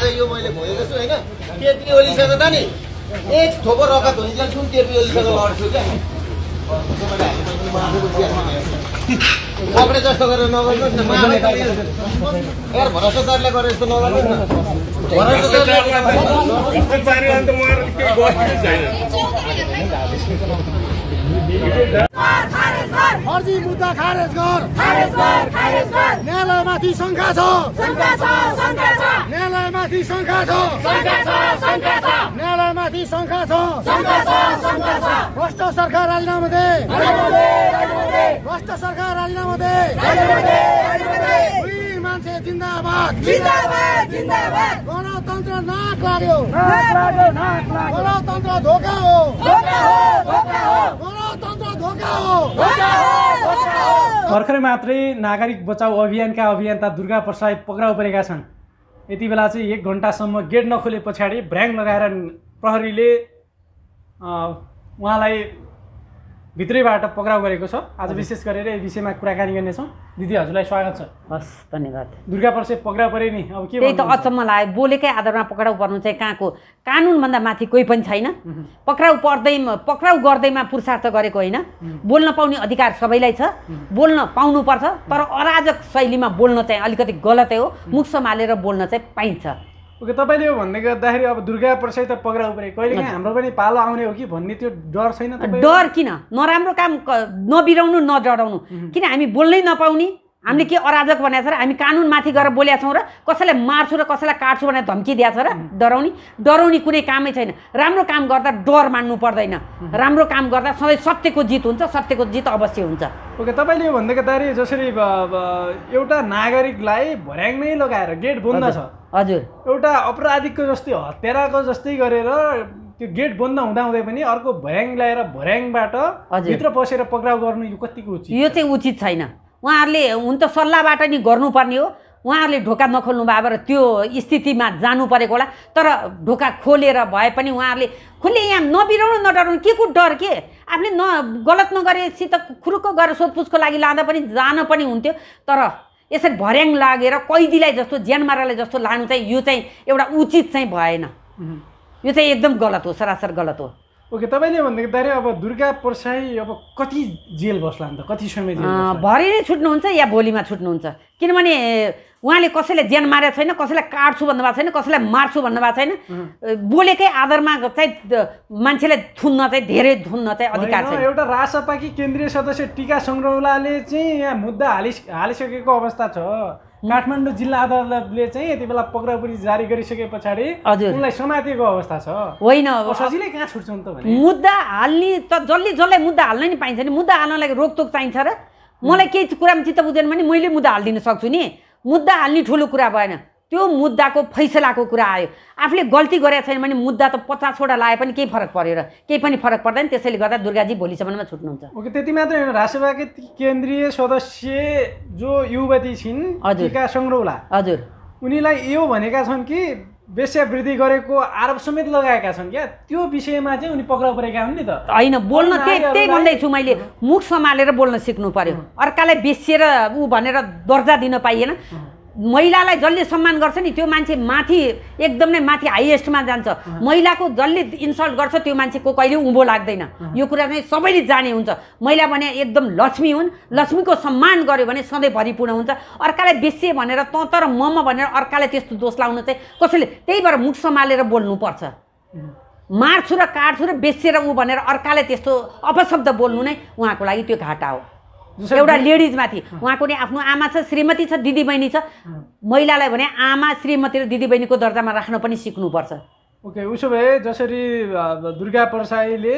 आज यो मैले भनेको छु हैन केपी ओलीसँग त नि एक थोपो रगत हुन्छ सुन केपी ओलीसँग लड्छु क्या पक्रे जस्तो गरेर नगर्नुहोस् न यार भ्रष्टाचारले गरे जस्तो नगर्नुहोस् न फर्जी मुद्दा खारेज गर न्यायालयमाथि शङ्का छ न्यायालयमाथि शङ्का छ न्यायालयमाथि शङ्का छ भ्रष्ट सरकार राजीनामा दे भ्रष्ट सरकार राजीनामा दे मान्छे जिन्दाबाद गणतन्त्र नाक लाग्यो गणतन्त्र धोका हो गणतन्त्र धोका हो। भर्खरै मात्रै नागरिक बचाउ अभियानका अभियन्ता दुर्गा प्रसाद पक्राउ परेका छन्। यति बेला चाहिँ 1 घण्टासम्म गेट नखोले पछाडि भ्र्याङ लगाएर प्रहरीले उहाँलाई भित्रैबाट पक्राउ गरेको छ। आज विशेष गरेर यस विषयमा कुराकानी गर्नेछौँ। दिदी हजुरलाई स्वागत छ। हस् धन्यवाद। दुर्गा प्रसाद पक्राउ परे नि अब के त्यही त अचम्म लाग्यो। बोलेकै आधारमा पक्राउ पर्नु चाहिँ कहाँको कानुनभन्दा माथि कोही पनि छैन। पक्राउ गर्दैमा पुरुषार्थ गरेको होइन। बोल्न पाउने अधिकार सबैलाई छ, बोल्न पाउनुपर्छ, तर अराजक शैलीमा बोल्न चाहिँ अलिकति गलतै हो। मुख सम्हालेर बोल्न चाहिँ पाइन्छ। ओके, तपाईँले यो भन्दै गर्दाखेरि अब दुर्गा प्रसाद त पक्राउ परे, कहिलेकाहीँ हाम्रो पनि पालो आउने हो कि भन्ने त्यो डर छैन? डर किन? नराम्रो काम नबिराउनु नडराउनु। किन हामी बोल्नै नपाउने? हामीले के अराजक भनेको छ र? हामी कानुनमाथि गएर बोलेका छौँ र कसैलाई मार्छु र कसैलाई काट्छु भनेर धम्की दिएको छ र? डराउने कुनै कामै छैन। राम्रो काम गर्दा डर मान्नु पर्दैन। राम्रो काम गर्दा सधैँ सत्यको जित हुन्छ, सत्यको जित अवश्य हुन्छ। ओके, तपाईँले यो भन्दै गर्दाखेरि जसरी एउटा नागरिकलाई भर्याङमै लगाएर गेट बन्द छ, हजुर, एउटा अपराधीको जस्तै हत्याराको जस्तै गरेर त्यो गेट बन्द हुँदाहुँदै पनि अर्को भर्याङ ल्याएर भर्याङबाट भित्र पसेर पक्राउ गर्नु यो कतिको उचित? यो चाहिँ उचित छैन। उहाँहरूले हुन त सल्लाहबाट नि गर्नुपर्ने हो। उहाँहरूले ढोका नखोल्नु भयो र त्यो स्थितिमा जानु परेको होला। तर ढोका खोलेर भए पनि उहाँहरूले खुल्ले यहाँ नबिराउनु नडराउनु, के को डर? के आफूले गलत नगरेपछि त खुरुक्क गरेर सोधपुछको लागि लाँदा पनि जान पनि हुन्थ्यो। तर यसरी भर्याङ लागेर कैदीलाई जस्तो ज्यानमारालाई जस्तो लानु चाहिँ यो चाहिँ एउटा उचित चाहिँ भएन। यो चाहिँ एकदम गलत हो, सरासर गलत हो। ओके, तपाईँले भन्दाखेरि अब दुर्गा प्रसाई अब कति जेल बस्ला नि त? कति समय जेल? भरे नै छुट्नुहुन्छ या भोलिमा छुट्नुहुन्छ? किनभने उहाँले कसैलाई ज्यान मारेको छैन, कसैलाई काट्छु भन्नुभएको छैन, कसैलाई मार्छु भन्नुभएको छैन। बोलेकै आधारमा चाहिँ मान्छेलाई थुन्न चाहिँ धेरै थुन्न चाहिँ अधिकार छ। एउटा राजसभाकी केन्द्रीय सदस्य टीका सङ्ग्रौलाले चाहिँ यहाँ मुद्दा हालिसकेको अवस्था छ। काठमाडौँ जिल्ला अदालतले चाहिँ यति बेला पक्राउपरी जारी गरिसके पछाडि उनलाई समातिएको अवस्था छ। होइन, सजिलै कहाँ छुट्छन् त भने? मुद्दा हाल्ने त जसलाई मुद्दा हाल्न नि पाइन्छ नि। मुद्दा हाल्नलाई रोकटोक चाहिन्छ र? मलाई केही कुरामा चित्त बुझेन भने मैले मुद्दा हालिदिन सक्छु नि। मुद्दा हाल्ने ठुलो कुरा भएन, त्यो मुद्दाको फैसलाको कुरा आयो। आफूले गल्ती गरेको छैन भने मुद्दा त 50वटा लाए पनि केही फरक परेर केही पनि फरक पर्दैन। त्यसैले गर्दा दुर्गाजी भोलिसम्ममा छुट्नुहुन्छ। ओके, त्यति मात्रै होइन, राजसभाकै केन्द्रीय सदस्य जो युवती छिन् टीका सङ्ग्रौला, हजुर, उनीलाई यो भनेका छन् कि वेश्यावृत्ति गरेको आरोप समेत लगाएका छन् क्या। त्यो विषयमा चाहिँ उनी पक्राउ परेका हुन् नि त? होइन, बोल्न त्यही भन्दैछु मैले। मुख सम्हालेर बोल्न सिक्नु पर्यो। अर्कालाई बेसिएर भनेर दर्जा दिन पाइएन। महिलालाई जसले सम्मान गर्छ नि त्यो मान्छे माथि एकदम नै माथि हाइएस्टमा जान्छ। महिलाको जसले इन्सल्ट गर्छ त्यो मान्छेको कहिले उँभो लाग्दैन। यो कुरा चाहिँ सबैले जाने हुन्छ। महिला भने एकदम लक्ष्मी हुन्, लक्ष्मीको सम्मान गर्यो भने सधैँ भरिपूर्ण हुन्छ। अर्कालाई बेच्चे भनेर त तर मम भनेर अर्कालाई त्यस्तो दोष लाउन चाहिँ कसैले, त्यही भएर मुख सम्हालेर बोल्नुपर्छ। मार्छु र काट्छु र बेचेर भनेर अर्कालाई त्यस्तो अपशब्द बोल्नु नै उहाँको लागि त्यो घाटा हो। एउटा लेडिजमाथि उहाँको नि आफ्नो आमा छ, श्रीमती छ, दिदीबहिनी छ। महिलालाई भने आमा, श्रीमती र दिदीबहिनीको दर्जामा राख्न पनि सिक्नुपर्छ। ओके, उसो भए जसरी दुर्गा प्रसाईले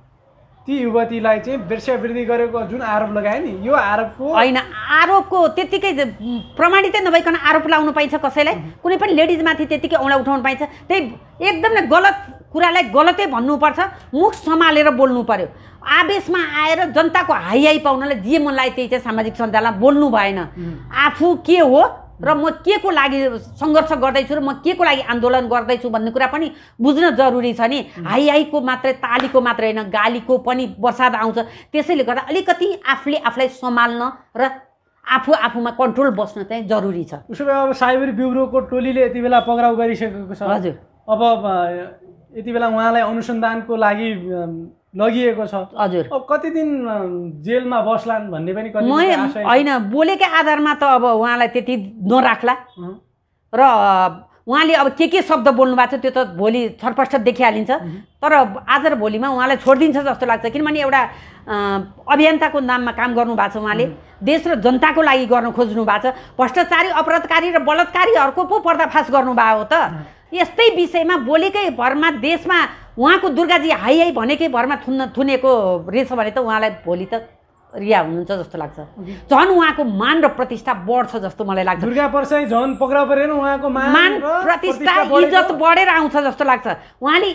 ती युवतीलाई चाहिँ वेश्यावृत्ति गरेको जुन आरोप लगाए नि, यो आरोपको होइन, आरोपको त्यतिकै प्रमाणितै नभइकन आरोप लाउनु पाइन्छ कसैलाई? कुनै पनि लेडिजमाथि त्यतिकै औँला उठाउनु पाइन्छ? त्यही एकदम नै गलत कुरालाई गलतै भन्नुपर्छ। मुख सम्हालेर बोल्नु पर्यो। आवेशमा आएर जनताको हाई पाउनलाई जे मन लाग्यो त्यही चाहिँ सामाजिक सञ्जालमा बोल्नु भएन। आफू के हो र म के को लागि सङ्घर्ष गर्दैछु र म के को लागि आन्दोलन गर्दैछु भन्ने कुरा पनि बुझ्न जरुरी छ नि। हाईको मात्रै, तालीको मात्रै होइन, गालीको पनि बर्सात आउँछ। त्यसैले गर्दा अलिकति आफूले आफूलाई सम्हाल्न र आफूमा कन्ट्रोल बस्न चाहिँ जरुरी छ। उसो भए अब साइबर ब्युरोको टोलीले यति बेला पक्राउ गरिसकेको छ। हजुर। अब यति बेला उहाँलाई अनुसन्धानको लागि लगिएको छ। हजुर। अब कति दिन जेलमा बस्लान् भन्ने पनि कति होइन, बोलेकै आधारमा त अब उहाँलाई त्यति नराख्ला र उहाँले अब के शब्द बोल्नु भएको छ त्यो त भोलि छरपष्ट देखिहालिन्छ। तर आज र भोलिमा उहाँलाई छोडिदिन्छ जस्तो लाग्छ, किनभने एउटा अभियन्ताको नाममा काम गर्नु भएको छ उहाँले, देश र जनताको लागि गर्न खोज्नु भएको छ। भ्रष्टाचारी, अपराधकारी र बलात्कारीहरूको पो पर्दाफास गर्नुभयो हो त। यस्तै विषयमा बोलेकै भरमा देशमा उहाँको दुर्गाजी हाई भनेकै भरमा थुनेको रहेछ भने त उहाँलाई भोलि त रिहा हुनुहुन्छ जस्तो लाग्छ। झन् उहाँको मान र प्रतिष्ठा बढ्छ जस्तो मलाई लाग्छ। दुर्गा परसाई झन् पक्राउ परेन, उहाँको मान प्रतिष्ठा इज्जत बढेर आउँछ जस्तो लाग्छ। उहाँले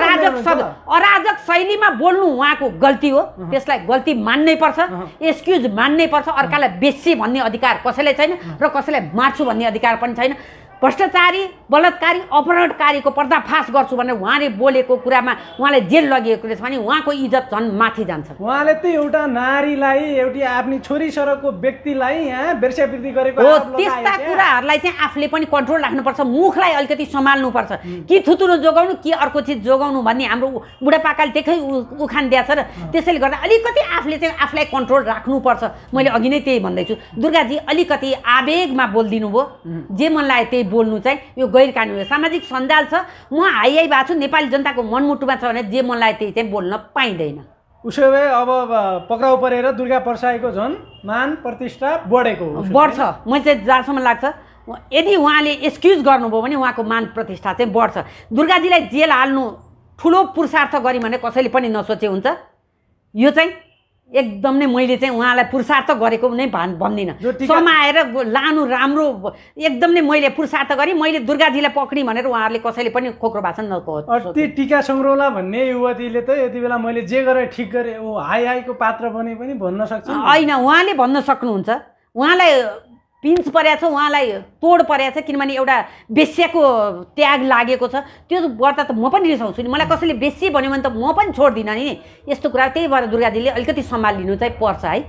अराजक शैलीमा बोल्नु उहाँको गल्ती हो, त्यसलाई गल्ती मान्नै पर्छ, एक्सक्युज मान्नै पर्छ। अर्कालाई बेसी भन्ने अधिकार कसैलाई छैन र कसैलाई मार्छु भन्ने अधिकार पनि छैन। भ्रष्टाचारी, बलात्कारी, अपराधकारीको पर्दाफास गर्छु भनेर उहाँले बोलेको कुरामा उहाँलाई जेल लगिएको रहेछ भने उहाँको इज्जत झन् माथि जान्छ। उहाँले त एउटा नारीलाई, एउटी आफ्नी छोरी सरको व्यक्तिलाई यहाँ वेश्यावृत्ति गरेको हो। त्यस्ता कुराहरूलाई चाहिँ आफूले पनि कन्ट्रोल राख्नुपर्छ, मुखलाई अलिकति सम्हाल्नुपर्छ। कि थुतुरो जोगाउनु कि अर्को चिज जोगाउनु भन्ने हाम्रो बुढापाकाले देखै उखान दिएको छ र त्यसैले गर्दा अलिकति आफूले चाहिँ आफूलाई कन्ट्रोल राख्नुपर्छ। मैले अघि नै त्यही भन्दैछु, दुर्गाजी अलिकति आवेगमा बोलिदिनु भयो, जे मन लाग्यो त्यही बोल्नु चाहिँ यो गैर कानुनी हो। सामाजिक सञ्जाल छ, म हाई भएको छु, नेपाली जनताको मनमुटुमा छ भने जे मन लाग्यो त्यही चाहिँ बोल्न पाइँदैन। उसो भए अब पक्राउ परेर दुर्गा परसाईको झन् मान प्रतिष्ठा बढेको बढ्छ। मैले चाहिँ जहाँसम्म लाग्छ यदि उहाँले एक्सक्युज गर्नुभयो भने उहाँको मान प्रतिष्ठा चाहिँ बढ्छ। दुर्गाजीलाई जेल हाल्नु ठुलो पुरुषार्थ गरी भने कसैले पनि नसोचे हुन्छ। यो चाहिँ एकदम नै मैले चाहिँ उहाँलाई पुरुषार्थ गरेको नै भन्दिनँ। समाएर लानु राम्रो, एकदम नै मैले पुरुषार्थ गरेँ, मैले दुर्गाजीलाई पक्रिँ भनेर उहाँहरूले कसैले पनि खोक्रो भाषण नगर्नु। ती टिका सङ्ग्रौला भन्ने युवतीले त यति बेला मैले जे गरेँ ठिक गरेँ, ओ हाईको पात्र बने पनि भन्न सक्छ। होइन, उहाँले भन्न सक्नुहुन्छ। उहाँलाई पिन्च परेको छ, उहाँलाई तोड परेको छ, किनभने एउटा बेस्याको त्याग लागेको छ। त्यो गर्दा त म पनि रिसाउँछु नि, मलाई कसैले बेसी भन्यो भने त म पनि छोड्दिनँ नि यस्तो कुरा। त्यही भएर दुर्गाजीले अलिकति सम्हालिनु चाहिँ पर्छ है।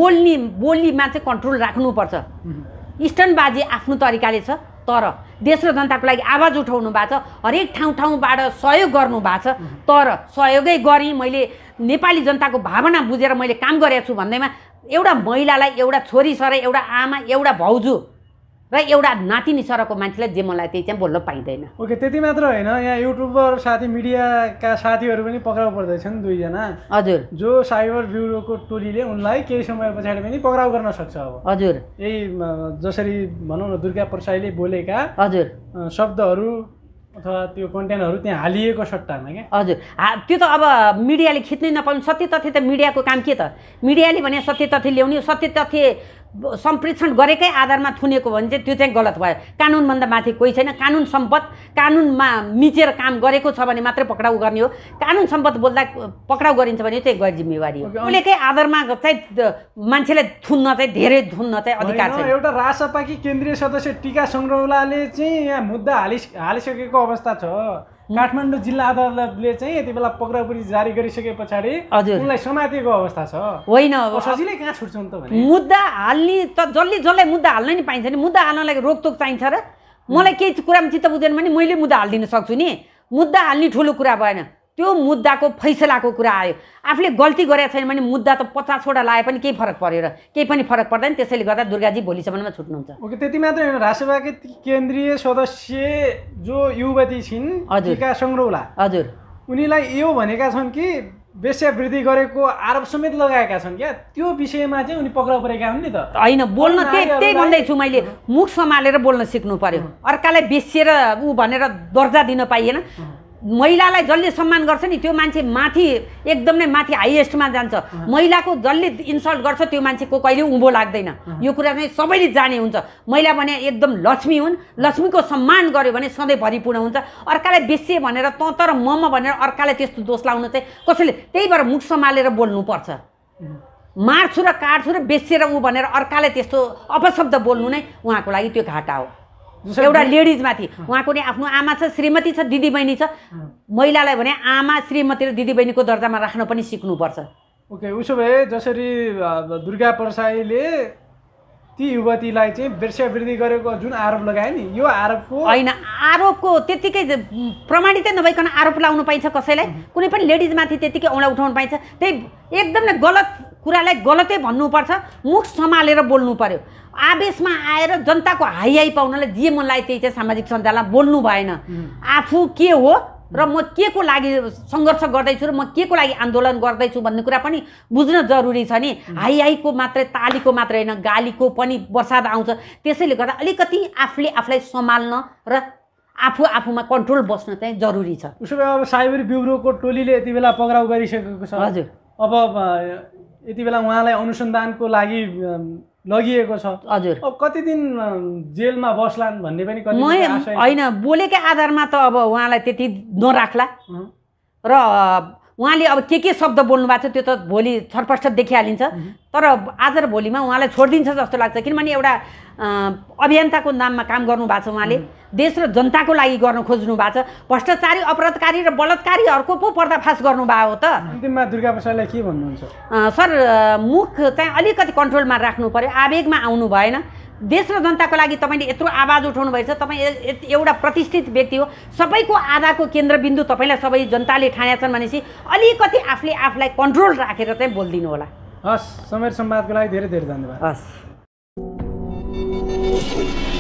बोलीमा चाहिँ कन्ट्रोल राख्नुपर्छ। स्टन्टबाजी आफ्नो तरिकाले छ, तर देश र जनताको लागि आवाज उठाउनु भएको छ, हरेक ठाउँबाट सहयोग गर्नु भएको छ। तर सहयोगै गरेँ, मैले नेपाली जनताको भावना बुझेर मैले काम गरेको छु भन्दैमा एउटा महिलालाई, एउटा छोरी सर, एउटा आमा, एउटा भाउजू र एउटा नातिनी सरको मान्छेलाई जे मलाई त्यही चाहिँ बोल्न पाइँदैन। ओके, त्यति मात्र होइन, यहाँ युट्युबर साथी, मिडियाका साथीहरू पनि पक्राउ पर्दैछन्, 2 जना। हजुर। जो साइबर ब्युरोको टोलीले उनलाई केही समय पछाडि पनि पक्राउ गर्न सक्छ। अब हजुर, यही जसरी भनौँ न दुर्गा परसाईले बोलेका हजुर शब्दहरू अथवा त्यो कन्टेन्टहरू त्यहाँ हालिएको सट्टामा क्या। हजुर, त्यो त अब मिडियाले खिच्नै नपाउनु। सत्य तथ्य त मिडियाको काम के त? मिडियाले भने सत्य तथ्य ल्याउने, सत्य तथ्य सम्प्रेषण गरेकै आधारमा थुनेको भने चाहिँ त्यो चाहिँ गलत भयो। कानुनभन्दा माथि कोही छैन। कानुन सम्पद कानुनमा मिचेर काम गरेको छ भने मात्रै पक्राउ गर्ने हो। कानुन सम्पद बोल्दा पक्राउ गरिन्छ भने चाहिँ गैर जिम्मेवारी हो। बोलेकै आधारमा चाहिँ मान्छेलाई थुन्न चाहिँ धेरै थुन्न चाहिँ अधिकार छ। एउटा राजसभाकी केन्द्रीय सदस्य टिका सङ्ग्रौलाले चाहिँ यहाँ मुद्दा हालिसकेको अवस्था छ। काठमाडौँ जिल्ला अदालतले चाहिँ यति बेला पक्राउपरी जारी गरिसके पछाडि उनलाई समातेको अवस्था छ। होइन, सजिलै कहाँ छुट्छन् त भने मुद्दा हाल्ने त जसलाई मुद्दा हाल्न नि पाइन्छ नि। मुद्दा हाल्नलाई रोकटोक चाहिन्छ र? मलाई केही कुरामा चित्त बुझेन भने मैले मुद्दा हालिदिन सक्छु नि। मुद्दा हाल्ने ठुलो कुरा भएन, त्यो मुद्दाको फैसलाको कुरा आयो। आफूले गल्ती गरेको छैन भने मुद्दा त 50वटा लाए पनि केही फरक पर्यो र? केही पनि फरक पर्दैन। त्यसैले गर्दा दुर्गाजी भोलिसम्ममा छुट्नुहुन्छ। ओके, त्यति मात्रै होइन, राजसभाकै केन्द्रीय सदस्य जो युवती छिन् टिका सङ्ग्रौला, हजुर, उनीलाई यो भनेका छन् कि वेश्यावृत्ति गरेको आरोप समेत लगाएका छन् क्या। त्यो विषयमा चाहिँ उनी पक्राउ परेका हुन् नि त? होइन, बोल्न त्यही भन्दैछु मैले, मुख सम्हालेर बोल्न सिक्नु पर्यो। अर्कालाई बेसिएर भनेर दर्जा दिन पाइएन। महिलालाई जसले सम्मान गर्छ नि त्यो मान्छे माथि, एकदम नै माथि हाइएस्टमा जान्छ। महिलाको जसले इन्सल्ट गर्छ त्यो मान्छेको कहिले उँभो लाग्दैन। यो कुरा चाहिँ सबैले जाने हुन्छ। महिला भने एकदम लक्ष्मी हुन्, लक्ष्मीको सम्मान गर्यो भने सधैँ भरिपूर्ण हुन्छ। अर्कालाई बेसी भनेर त तर मम भनेर अर्कालाई त्यस्तो दोष लाउन चाहिँ कसैले, त्यही भएर मुख सम्हालेर बोल्नुपर्छ। मार्छु र काट्छु र बेसिएर भनेर अर्कालाई त्यस्तो अपशब्द बोल्नु नै उहाँको लागि त्यो घाटा हो। एउटा लेडिजमाथि उहाँको नि आफ्नो आमा छ, श्रीमती छ, दिदीबहिनी छ। महिलालाई भने आमा, श्रीमती र दिदीबहिनीको दर्जामा राख्न पनि सिक्नुपर्छ। ओके, उसो भए जसरी दुर्गा परसाईले ती युवतीलाई चाहिँ वेश्यावृत्ति गरेको जुन आरोप लगाए नि यो आरोपको होइन आरोपको त्यतिकै प्रमाणितै नभइकन आरोप लाउनु पाइन्छ कसैलाई कुनै पनि लेडिजमाथि त्यतिकै औँला उठाउनु पाइन्छ त्यही एकदम नै गलत कुरालाई गलतै भन्नुपर्छ मुख सम्हालेर बोल्नु पर्यो आवेशमा आएर जनताको हाई पाउनलाई जे मन लाग्यो त्यही चाहिँ सामाजिक सञ्जालमा बोल्नु भएन आफू के हो र म के को लागि सङ्घर्ष गर्दैछु र म के को लागि आन्दोलन गर्दैछु भन्ने कुरा पनि बुझ्न जरुरी छ नि हाईको मात्रै तालीको मात्रै होइन गालीको पनि बर्सात आउँछ त्यसैले गर्दा अलिकति आफूले आफूलाई सम्हाल्न र आफूमा कन्ट्रोल बस्न चाहिँ जरुरी छ उसो भए अब साइबर ब्युरोको टोलीले यति बेला पक्राउ गरिसकेको छ हजुर अब यति बेला उहाँलाई अनुसन्धानको लागि लगिएको छ हजुर अब कति दिन जेलमा बस्लान् भन्ने पनि कति होइन बोलेकै आधारमा त अब उहाँलाई त्यति नराख्ला र उहाँले अब के शब्द बोल्नु भएको छ त्यो त भोलि छरपष्ट देखिहालिन्छ तर आज र भोलिमा उहाँलाई छोडिदिन्छ जस्तो लाग्छ किनभने एउटा अभियन्ताको नाममा काम गर्नु भएको छ उहाँले देश र जनताको लागि गर्न खोज्नु भएको छ भ्रष्टाचारी अपराधकारी र बलात्कारीहरूको पो पर्दाफास गर्नुभयो त अन्तिममा दुर्गा प्रसादलाई के भन्नुहुन्छ सर मुख चाहिँ अलिकति कन्ट्रोलमा राख्नु पर्यो आवेगमा आउनु भएन देश र जनताको लागि तपाईँले यत्रो आवाज उठाउनु भएछ तपाईँ एउटा प्रतिष्ठित व्यक्ति हो सबैको आधाको केन्द्रबिन्दु तपाईँलाई सबै जनताले ठानेछन् भनेपछि अलिकति आफूलाई कन्ट्रोल राखेर चाहिँ बोलिदिनु होला हस् समय संवादको लागि धेरै धेरै धन्यवाद हस्